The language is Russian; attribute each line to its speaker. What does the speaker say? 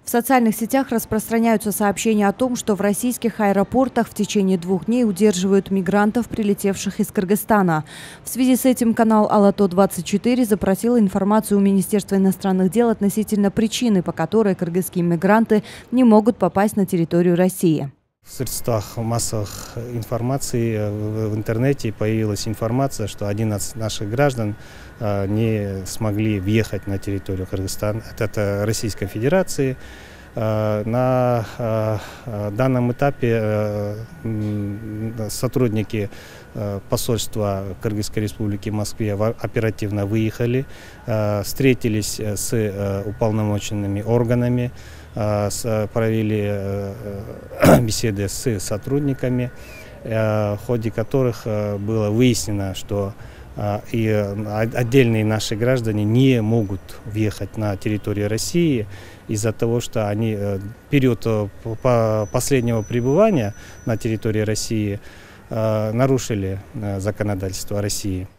Speaker 1: В социальных сетях распространяются сообщения о том, что в российских аэропортах в течение 2 дней удерживают мигрантов, прилетевших из Кыргызстана. В связи с этим канал Алато-24 запросил информацию у Министерства иностранных дел относительно причины, по которой кыргызские мигранты не могут попасть на территорию России.
Speaker 2: В средствах массовой информации в интернете появилась информация, что 11 наших граждан не смогли въехать на территорию Кыргызстана, это Российской Федерации. На данном этапе сотрудники посольства Кыргызской Республики в Москве оперативно выехали, встретились с уполномоченными органами, провели беседы с сотрудниками, в ходе которых было выяснено, что и отдельные наши граждане не могут въехать на территорию России из-за того, что они в период последнего пребывания на территории России нарушили законодательство России.